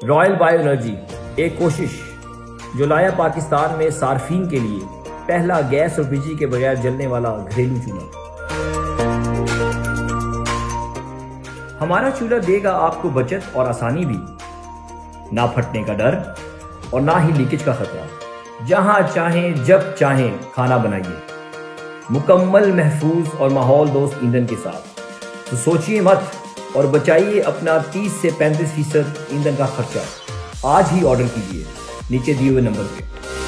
Royal bio energy, एक कोशिश जो लाया पाकिस्तान में सार्फिन के लिए पहला गैस और बिजली के बगैर जलने वाला घरेलू चूल्हा। हमारा चूल्हा देगा आपको बचत और आसानी भी, ना फटने का डर और ना ही लीकेज का खतरा। जहां चाहें जब चाहें खाना बनाइए, मुकम्मल महफूज और माहौल दोस्त ईंधन के साथ। तो सोचिए मत और बचाइए अपना 30 से 35% ईंधन का खर्चा। आज ही ऑर्डर कीजिए नीचे दिए हुए नंबर पे।